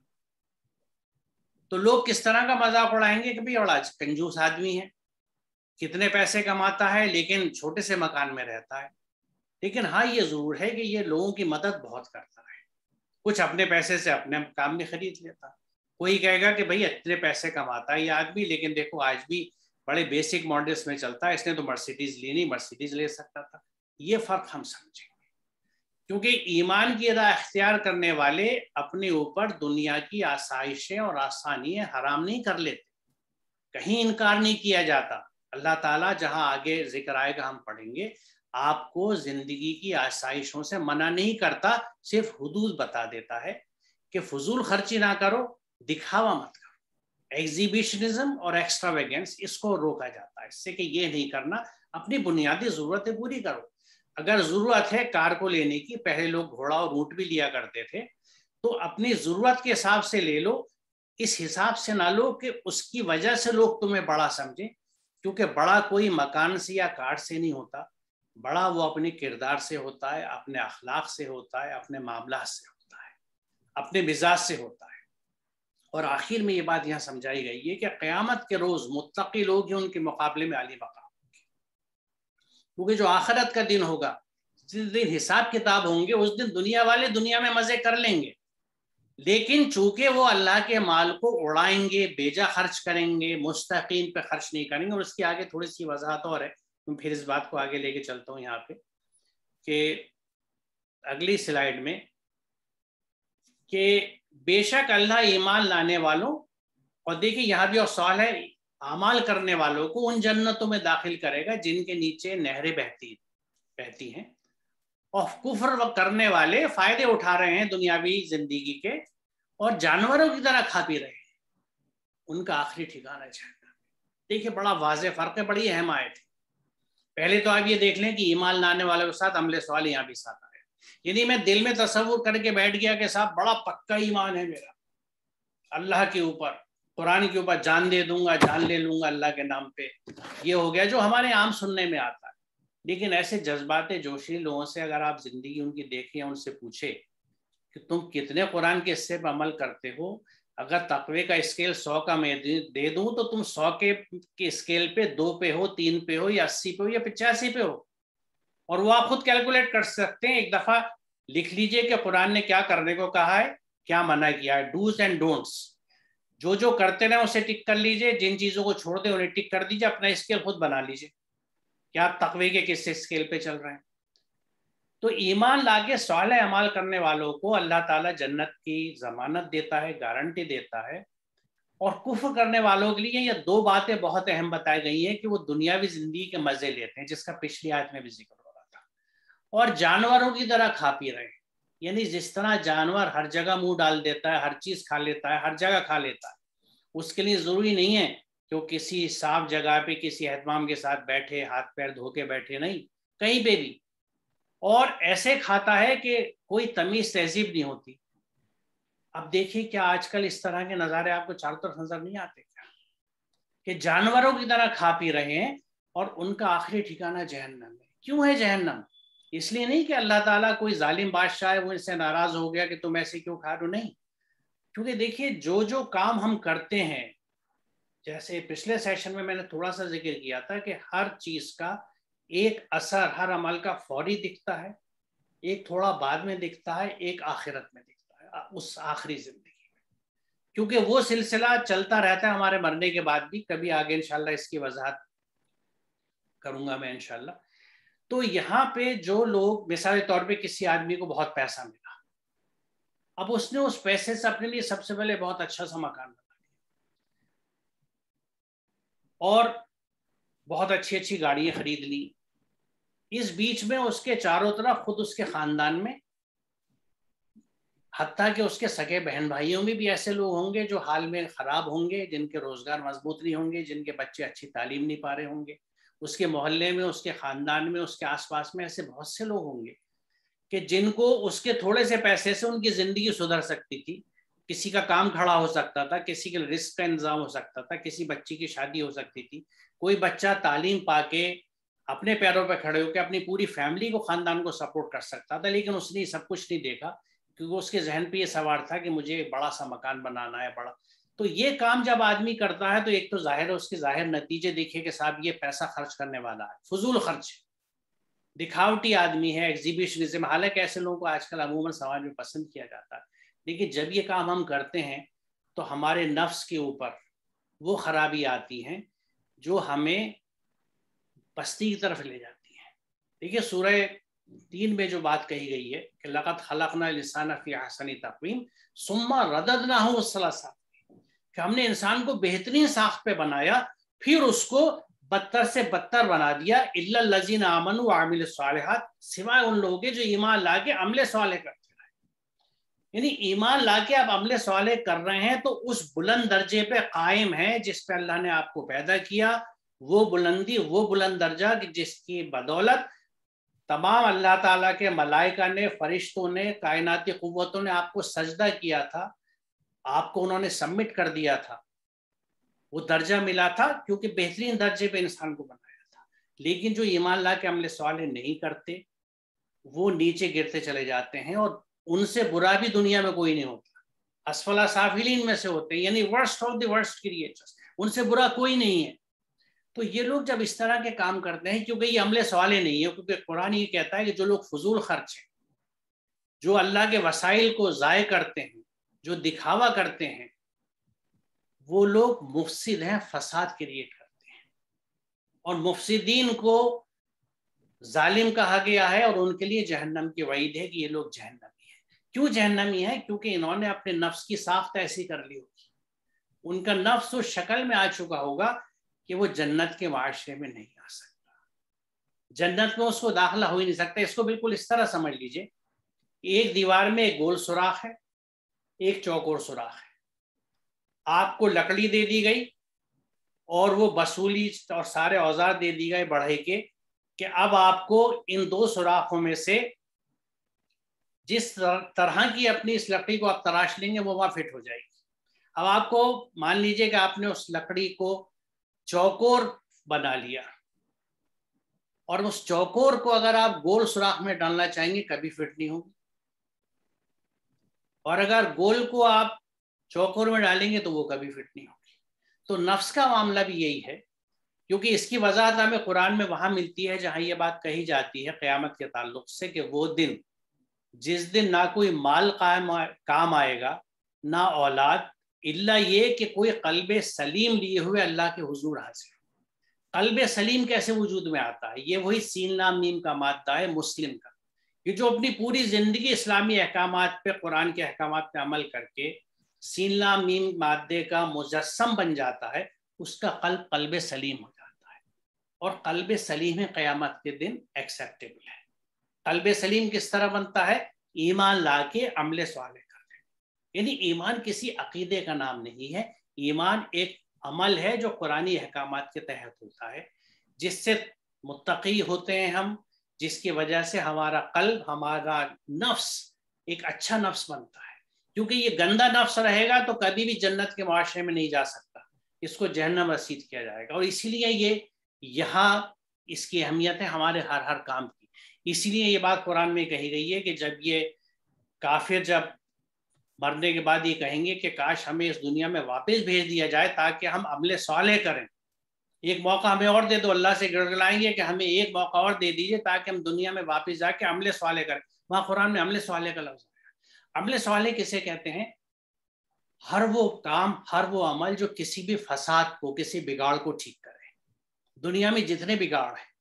تو لوگ کس طرح کا مذاق اڑائیں گے کہ بھئی بڑا کنجوس آدمی ہے، کتنے پیسے کماتا ہے لیکن چھوٹے سے مکان میں رہتا ہے۔ لیکن ہاں یہ ضرور ہے کہ یہ لوگوں کی مدد بہت کرتا ہے، کچھ اپنے پیسے سے اپنے کام میں خرید لیتا۔ کوئی کہے گا کہ بھئی اتنے پیسے کماتا ہے یہ آدمی، لیکن دیکھو آج بھی بڑے بیسک ماڈلز میں چلتا ہے، اس نے تو مرسیڈیز لی نہیں، مرسیڈیز لے سکتا تھا۔ یہ فرق ہم سمجھیں گے، کیونکہ ایمان کی راہ اختیار کرنے والے اپنے اوپر دنیا کی آسائشیں اور آسانیاں حرام نہیں کر لیتے، کہیں انکار نہیں کیا جاتا۔ اللہ تعالیٰ جہاں آگے ذکر آئے گا ہم پڑھیں گے، آپ کو زندگی کی آسائشوں سے منع نہیں کرتا، صرف حدود بتا دیتا ہے کہ فضول خرچی نہ کرو، دکھاوا مت کرو۔ ایگزیبیشنزم اور ایکسٹراویگنس اس کو روکا جاتا ہے، اس سے کہ یہ نہیں کرنا، اپنی بنیادی ضرورتیں پوری کرو۔ اگر ضرورت ہے کار کو لینے کی، پہلے لوگ گھوڑا اور اونٹ بھی لیا کرتے تھے، تو اپنی ضرورت کے حساب سے لے لو، اس حساب سے نہ لو کہ اس کی وجہ سے لوگ تمہیں بڑا سمجھیں، کیونکہ بڑا کوئی مکان سے یا کار سے نہیں ہوتا، بڑا وہ اپنے کردار سے ہوتا ہے، اپنے اخلاق سے ہوتا ہے، اپنے معاملات سے ہوتا ہے، اپنے مزاج سے ہوتا ہے۔ اور آخر میں یہ بات یہاں سمجھائی گئی ہے کہ قیامت کے روز متقی لوگ ہیں ان کے مقابلے میں عالی مقام، کیونکہ جو آخرت کا دن ہوگا، جس دن حساب کتاب ہوں گے، اس دن دنیا والے دنیا میں مزے کر لیں گے، لیکن چونکہ وہ اللہ کے مال کو اڑائیں گے، بیجا خرچ کریں گے، مستحقین پہ خرچ نہیں کریں گے۔ اور اس کی آگے تھوڑی سی وضاحت اور ہے، میں پھر اس بات کو آگے لے کے چلتا ہوں یہاں پہ کہ اگلی سلائیڈ میں، کہ بے شک اللہ ایمان لانے والوں، اور دیکھیں یہاں بھی اور سوال ہے، اعمال کرنے والوں کو ان جنتوں میں داخل کرے گا جن کے نیچے نہریں بہتی ہیں، اور کفر کرنے والے فائدے اٹھا رہے ہیں دنیاوی زندگی کے، اور جانوروں کی طرح کھا پی رہے ہیں، ان کا آخری ٹھکانہ جہنم۔ دیکھیں بڑا واضح فرق ہے، بڑی اہم آیت ہے۔ پہلے تو آپ یہ دیکھ لیں کہ ایمان لانے والوں کے ساتھ عمل سوال یہاں بھی ساتھ آئے، یعنی میں دل میں تصور کر کے بیٹھ گیا کہ صاحب بڑا پکا ایمان ہے میرا اللہ کے اوپر، قرآن کے اوپر، جان دے دوں گا، جان لے لوں گا اللہ کے نام پہ، یہ ہو گیا جو ہمارے عام سننے میں آتا ہے۔ لیکن ایسے جذبات جوشی لوگوں سے اگر آپ زندگی ان کی دیکھیں، ان سے پوچھے کہ تم کتنے قرآن کے حصے پہ عمل کرتے ہو، اگر تقوی کا اسکیل 100 کا میں دے دوں تو تم 100 کے اسکیل پہ 2 پہ ہو، 3 پہ ہو، یا 80 پہ ہو، یا 85 پہ ہو۔ اور وہ آپ خود کیلکولیٹ کر سکتے ہیں، ایک دفعہ لکھ لیجئے کہ قرآن نے کیا کرنے کو کہا ہے، کیا منع کیا ہے، ڈوز اینڈ ڈونٹس، جو کرتے رہے اسے ٹک کر لیجئے، جن چیزوں کو چھوڑ دیں انہیں ٹک کر دیجئے، اپنا اسکیل خود بنا لیجئے کہ آپ تقوی کے کس اسکیل پہ چل رہے ہیں۔ تو ایمان لا کے صالح اعمال کرنے والوں کو اللہ تعالیٰ جنت کی ضمانت دیتا ہے، گارنٹی دیتا ہے، اور کفر کرنے والوں کے لیے یہ 2 باتیں بہت اہم بتائی گئی ہیں کہ وہ دنیاوی زندگی کے مزے لیتے ہیں، جس کا پچھلی آیت میں بھی ذکر ہو رہا تھا، اور جانوروں کی طرح کھا پی رہے ہیں، یعنی جس طرح جانور ہر جگہ منہ ڈال دیتا ہے، ہر چیز کھا لیتا ہے، ہر جگہ کھا لیتا ہے، اس کے لیے ضروری نہیں ہے کہ وہ کسی صاف جگہ پہ کسی اہتمام کے ساتھ بیٹھے، ہاتھ پیر دھو کے بیٹھے، نہیں، کہیں پہ بھی، اور ایسے کھاتا ہے کہ کوئی تمیز تہذیب نہیں ہوتی۔ اب دیکھیے کیا آج کل اس طرح کے نظارے آپ کو چاروں طرف نظر نہیں آتے کیا، کہ جانوروں کی طرح کھا پی رہے ہیں، اور ان کا آخری ٹھکانہ جہنم ہے۔ کیوں ہے جہنم؟ اس لیے نہیں کہ اللہ تعالیٰ کوئی ظالم بادشاہ ہے، وہ اس سے ناراض ہو گیا کہ تم ایسے کیوں کھا رہے ہو، نہیں، کیونکہ دیکھیے جو کام ہم کرتے ہیں، جیسے پچھلے سیشن میں نے تھوڑا سا ذکر کیا تھا کہ ہر چیز کا ایک اثر ہر عمل کا فوری دکھتا ہے، ایک تھوڑا بعد میں دکھتا ہے، ایک آخرت میں دکھتا ہے، اس آخری زندگی میں، کیونکہ وہ سلسلہ چلتا رہتا ہے ہمارے مرنے کے بعد بھی۔ کبھی آگے انشاءاللہ اس کی وضاحت کروں گا میں انشاءاللہ. تو یہاں پہ جو لوگ مثال طور پہ کسی آدمی کو بہت پیسہ ملا, اب اس نے اس پیسے سے اپنے لیے سب سے پہلے بہت اچھا سا مکان بنا لیا اور بہت اچھی اچھی گاڑیاں خرید لی. اس بیچ میں اس کے چاروں طرف خود اس کے خاندان میں, حتیٰ کہ اس کے سگے بہن بھائیوں میں بھی ایسے لوگ ہوں گے جو حال میں خراب ہوں گے, جن کے روزگار مضبوط نہیں ہوں گے, جن کے بچے اچھی تعلیم نہیں پا رہے ہوں گے. اس کے محلے میں, اس کے خاندان میں, اس کے آس پاس میں ایسے بہت سے لوگ ہوں گے کہ جن کو اس کے تھوڑے سے پیسے سے ان کی زندگی سدھر سکتی تھی. کسی کا کام کھڑا ہو سکتا تھا, کسی کے رزق کا انتظام ہو سکتا تھا, کسی بچی کی شادی ہو سکتی تھی, کوئی بچہ تعلیم پا کے اپنے پیروں پہ کھڑے ہو کے اپنی پوری فیملی کو, خاندان کو سپورٹ کر سکتا تھا. لیکن اس نے سب کچھ نہیں دیکھا کیونکہ اس کے ذہن پہ یہ سوار تھا کہ مجھے بڑا سا مکان بنانا ہے, بڑا. تو یہ کام جب آدمی کرتا ہے تو ایک تو ظاہر ہے اس کے ظاہر نتیجے دیکھے کہ صاحب یہ پیسہ خرچ کرنے والا ہے, فضول خرچ, دکھاوٹی آدمی ہے, ایگزیبیشنزم. حالانکہ ایسے لوگوں کو آج کل عموماً سماج میں پسند کیا جاتا ہے, لیکن جب یہ کام ہم کرتے ہیں تو ہمارے نفس کے اوپر وہ خرابی آتی ہیں جو ہمیں پستی کی طرف لے جاتی ہیں. دیکھیے سورہ 3 میں جو بات کہی گئی ہے کہ لقد خلقنا الانسان فی احسن تقویم ثم رددناہ اسفل سافلین, کہ ہم نے انسان کو بہترین ساخت پہ بنایا پھر اس کو بدتر سے بدتر بنا دیا. الا الذین آمنوا وعملوا الصالحات, سوائے ان لوگوں کے جو ایمان لا کے عمل صالح کرتے رہے. یعنی ایمان لا کے آپ عمل صالح کر رہے ہیں تو اس بلند درجے پہ قائم ہیں جس پہ اللہ نے آپ کو پیدا کیا. وہ بلندی, وہ بلند درجہ جس کی بدولت تمام اللہ تعالیٰ کے ملائکہ نے, فرشتوں نے, کائناتی قوتوں نے آپ کو سجدہ کیا تھا, آپ کو انہوں نے سبمٹ کر دیا تھا. وہ درجہ ملا تھا کیونکہ بہترین درجے پہ انسان کو بنایا تھا. لیکن جو ایمان لا کے عمل صالح نہیں کرتے وہ نیچے گرتے چلے جاتے ہیں, اور ان سے برا بھی دنیا میں کوئی نہیں ہوتا. اسفل سافلین میں سے ہوتے ہیں, یعنی worst of the worst creatures, ان سے برا کوئی نہیں ہے. تو یہ لوگ جب اس طرح کے کام کرتے ہیں, کیونکہ یہ عمل صالح نہیں ہے, کیونکہ قرآن یہ کہتا ہے کہ جو لوگ فضول خرچ ہیں, جو اللہ کے وسائل کو ضائع کرتے ہیں, جو دکھاوا کرتے ہیں, وہ لوگ مفسد ہیں, فساد کریٹ کرتے ہیں. اور مفسدین کو ظالم کہا گیا ہے اور ان کے لیے جہنم کی وعید ہے کہ یہ لوگ جہنمی ہیں. کیوں جہنمی ہیں؟ کیونکہ انہوں نے اپنے نفس کی ساخت ایسی کر لی ہوگی, ان کا نفس اس شکل میں آ چکا ہوگا کہ وہ جنت کے معاشرے میں نہیں آ سکتا, جنت میں اس کو داخلہ ہو ہی نہیں سکتا. اس کو بالکل اس طرح سمجھ لیجئے, ایک دیوار میں ایک گول سوراخ ہے, ایک چوکور سوراخ ہے. آپ کو لکڑی دے دی گئی اور وہ بسولی اور سارے اوزار دے دی گئے بڑھئی کے کہ اب آپ کو ان دو سوراخوں میں سے جس طرح کی اپنی اس لکڑی کو آپ تراش لیں گے وہ وہاں فٹ ہو جائے گی. اب آپ کو مان لیجئے کہ آپ نے اس لکڑی کو چوکور بنا لیا, اور اس چوکور کو اگر آپ گول سوراخ میں ڈالنا چاہیں گے کبھی فٹ نہیں ہوگی, اور اگر گول کو آپ چوکور میں ڈالیں گے تو وہ کبھی فٹ نہیں ہوگی. تو نفس کا معاملہ بھی یہی ہے, کیونکہ اس کی وضاحت ہمیں قرآن میں وہاں ملتی ہے جہاں یہ بات کہی جاتی ہے قیامت کے تعلق سے کہ وہ دن جس دن نہ کوئی مال کام آئے گا, نہ اولاد, الا یہ کہ کوئی قلب سلیم لیے ہوئے اللہ کے حضور حاضر. قلب سلیم کیسے وجود میں آتا ہے؟ یہ وہی سین لام میم کا مادہ ہے مسلم کا, یہ جو اپنی پوری زندگی اسلامی احکامات پہ, قرآن کے احکامات پہ عمل کر کے سین لام میم مادے کا مجسم بن جاتا ہے, اس کا قلب سلیم ہو جاتا ہے. اور قلب سلیم قیامت کے دن ایکسیپٹیبل ہے. قلب سلیم کس طرح بنتا ہے؟ ایمان لا کے عمل صالح کرتے. یعنی ایمان کسی عقیدے کا نام نہیں ہے, ایمان ایک عمل ہے جو قرآنی احکامات کے تحت ہوتا ہے, جس سے متقی ہوتے ہیں ہم, جس کی وجہ سے ہمارا قلب, ہمارا نفس ایک اچھا نفس بنتا ہے. کیونکہ یہ گندا نفس رہے گا تو کبھی بھی جنت کے معاشرے میں نہیں جا سکتا, اس کو جہنم رسید کیا جائے گا. اور اسی لیے یہ یہاں اس کی اہمیت ہے ہمارے ہر کام کی. اسی لیے یہ بات قرآن میں کہی گئی ہے کہ جب یہ کافر جب مرنے کے بعد یہ کہیں گے کہ کاش ہمیں اس دنیا میں واپس بھیج دیا جائے تاکہ ہم عمل صالح کریں, ایک موقع ہمیں اور دے دو. اللہ سے گڑگڑائیں گے کہ ہمیں ایک موقع اور دے دیجیے تاکہ ہم دنیا میں واپس جا کے عمل صالح کریں. وہاں قرآن میں عمل صالح کا لفظ ہے. عمل صالح کسے کہتے ہیں؟ ہر وہ کام, ہر وہ عمل جو کسی بھی فساد کو, کسی بگاڑ کو ٹھیک کرے. دنیا میں جتنے بگاڑ ہیں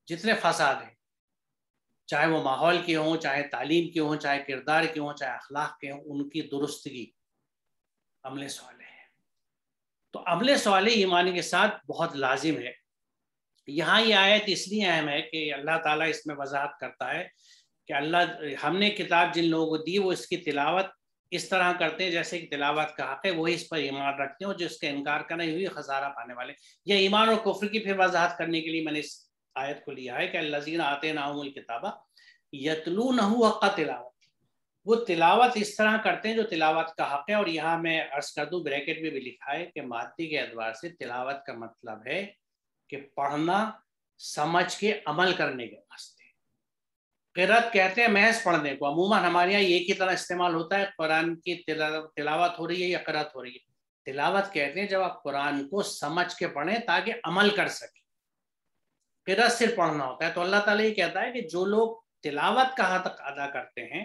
جتنے فساد ہیں، چاہے وہ ماحول کے ہوں، چاہے تعلیم کے ہوں، چاہے کردار کے ہوں، چاہے اخلاق کے ہوں، ان کی درستگی عمل صالح ہے۔ تو عمل صالح ایمان کے ساتھ بہت لازم ہے۔ یہاں یہ آیت اس لیے اہم ہے کہ اللہ تعالیٰ اس میں وضاحت کرتا ہے کہ ہم نے کتاب جن لوگوں کو دی وہ اس کی تلاوت اس طرح کرتے ہیں جیسے کہ تلاوت کا حق ہے، وہی اس پر ایمان رکھتے ہیں، اور جو اس کا انکار کرنے ہوئی خسارہ پانے والے۔ یہ ایمان اور کفر کی پھر وضاحت کرنے کے لیے میں نے اس آیت کو لیا ہے کہ الذین آتیناہم الکتاب یتلونہ حق تلاوت، وہ تلاوت اس طرح کرتے ہیں جو تلاوت کا حق ہے۔ اور یہاں میں عرض کر دوں بریکٹ میں بھی لکھا ہے کہ مادی کے اعتبار سے تلاوت کا مطلب ہے کہ پڑھنا سمجھ کے عمل کرنے کے واسطے۔ قرأت کہتے ہیں محض پڑھنے کو، عموماً ہمارے یہاں ایک ہی طرح استعمال ہوتا ہے، قرآن کی تلاوت ہو رہی ہے یا قرأت ہو رہی ہے۔ تلاوت کہتے ہیں جب آپ قرآن کو سمجھ کے پڑھیں تاکہ عمل کر سکیں۔ قرأت صرف پڑھنا ہوتا ہے۔ تو اللہ تعالیٰ یہ کہتا ہے کہ جو لوگ تلاوت کا حق ادا کرتے ہیں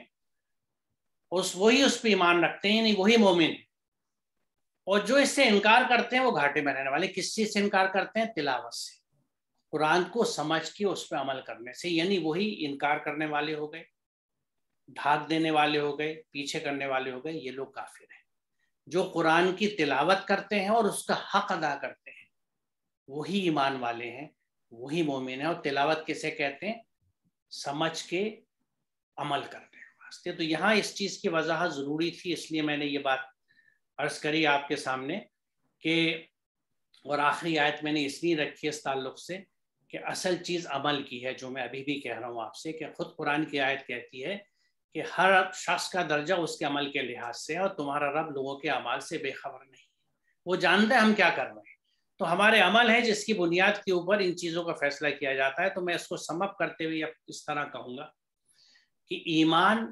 وہی اس پہ ایمان رکھتے ہیں، یعنی وہی مومن ہیں، اور جو اس سے انکار کرتے ہیں وہ گھاٹے میں رہنے والے۔ کس چیز سے انکار کرتے ہیں؟ تلاوت سے، قرآن کو سمجھ کے اس پہ عمل کرنے سے، یعنی وہی انکار کرنے والے ہو گئے، ڈھاک دینے والے ہو گئے، پیچھے کرنے والے ہو گئے، یہ لوگ کافر ہیں۔ جو قرآن کی تلاوت کرتے ہیں اور اس کا حق ادا کرتے ہیں وہی ایمان والے ہیں، وہی مومن ہیں۔ اور تلاوت کسے کہتے ہیں؟ سمجھ کے عمل کرنے کے واسطے۔ تو یہاں اس چیز کی وضاحت ضروری تھی، اس لیے میں نے یہ بات عرض کری آپ کے سامنے کہ، اور آخری آیت میں نے اس لیے رکھی اس تعلق سے کہ اصل چیز عمل کی ہے، جو میں ابھی بھی کہہ رہا ہوں آپ سے، کہ خود قرآن کی آیت کہتی ہے کہ ہر شخص کا درجہ اس کے عمل کے لحاظ سے، اور تمہارا رب لوگوں کے اعمال سے بے خبر نہیں، وہ جانتا ہے ہم کیا کر رہے ہیں۔ تو ہمارے عمل ہے جس کی بنیاد کے اوپر ان چیزوں کا فیصلہ کیا جاتا ہے۔ تو میں اس کو سم اپ کرتے ہوئے اب اس طرح کہوں گا کہ ایمان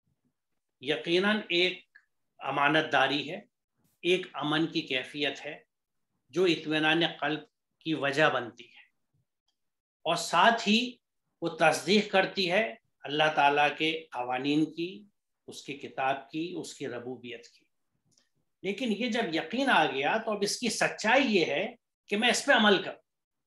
یقیناً ایک امانت داری ہے، ایک امن کی کیفیت ہے جو اطمینان قلب کی وجہ بنتی ہے، اور ساتھ ہی وہ تصدیق کرتی ہے اللہ تعالیٰ کے قوانین کی، اس کی کتاب کی، اس کی ربوبیت کی۔ لیکن یہ جب یقین آ گیا تو اب اس کی سچائی یہ ہے کہ میں اس پہ عمل کروں۔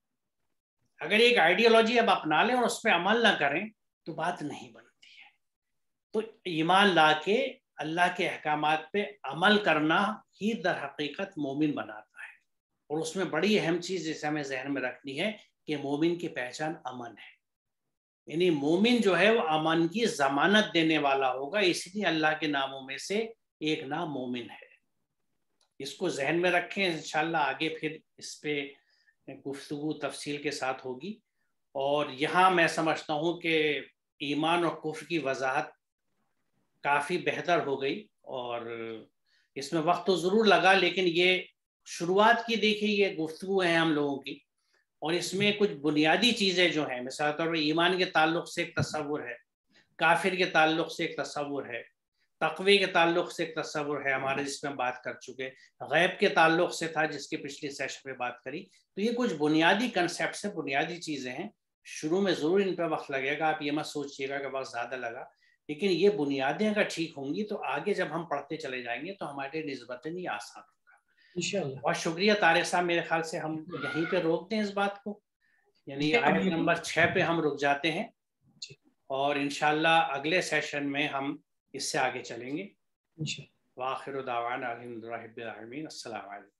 اگر ایک آئیڈیالوجی اب اپنا لیں اور اس پہ عمل نہ کریں تو بات نہیں بنتی ہے۔ تو ایمان لا کے اللہ کے احکامات پہ عمل کرنا ہی در حقیقت مومن بناتا ہے۔ اور اس میں بڑی اہم چیز جسے ہمیں ذہن میں رکھنی ہے کہ مومن کی پہچان امن ہے، یعنی مومن جو ہے وہ امن کی ضمانت دینے والا ہوگا، اس لیے اللہ کے ناموں میں سے ایک نام مومن ہے۔ اس کو ذہن میں رکھیں، انشاءاللہ آگے پھر اس پہ گفتگو تفصیل کے ساتھ ہوگی۔ اور یہاں میں سمجھتا ہوں کہ ایمان اور کفر کی وضاحت کافی بہتر ہو گئی، اور اس میں وقت تو ضرور لگا، لیکن یہ شروعات کی دیکھیے یہ گفتگو ہیں ہم لوگوں کی، اور اس میں کچھ بنیادی چیزیں جو ہیں، مثال طور پر ایمان کے تعلق سے ایک تصور ہے، کافر کے تعلق سے ایک تصور ہے، تقوی کے تعلق سے ایک تصور ہے ہمارے جس میں ہم بات کر چکے، غیب کے تعلق سے تھا جس کی پچھلی سیشن پہ بات کری۔ تو یہ کچھ بنیادی کنسیپٹس ہیں، بنیادی چیزیں ہیں، شروع میں ضرور ان پہ وقت لگے گا، آپ یہ مت سوچیے گا کہ وقت زیادہ لگا، لیکن یہ بنیادیں اگر ٹھیک ہوں گی تو آگے جب ہم پڑھتے چلے جائیں گے تو ہمارے لیے نسبتاً یہ آسان ہوگا انشاءاللہ۔ بہت شکریہ طارق صاحب، میرے خیال سے ہم یہیں پہ روک دیں اس بات کو، یعنی آیت نمبر 6 پہ ہم رک جاتے ہیں، اور انشاءاللہ اگلے سیشن میں ہم اس سے آگے چلیں گے۔ وآخر دعوانا الحمد للہ رب العالمین۔ السلام علیکم۔